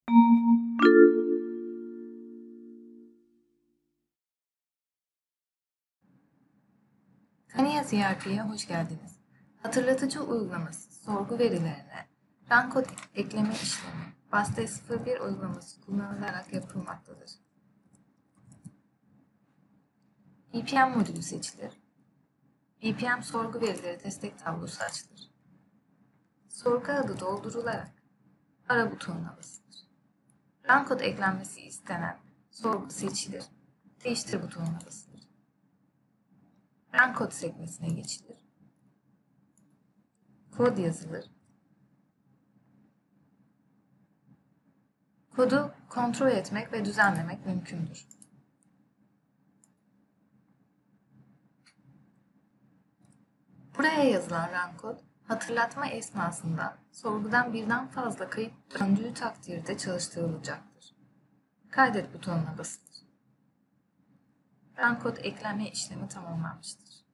Tania CRP'ye hoş geldiniz. Hatırlatıcı uygulaması sorgu verilerine rank kod ekleme işlemi BASTE01 uygulaması kullanılarak yapılmaktadır. BPM modülü seçilir. BPM sorgu verileri destek tablosu açılır. Sorgu adı doldurularak ara butonuna basılır. Rank kod eklenmesi istenen sorgu seçilir. Değiştir butonuna basılır. Rank kod sekmesine geçilir. Kod yazılır. Kodu kontrol etmek ve düzenlemek mümkündür. Buraya yazılan rank kod, hatırlatma esnasında sorgudan birden fazla kayıt döndüğü takdirde çalıştırılacaktır. Kaydet butonuna basılır. Rank kod ekleme işlemi tamamlanmıştır.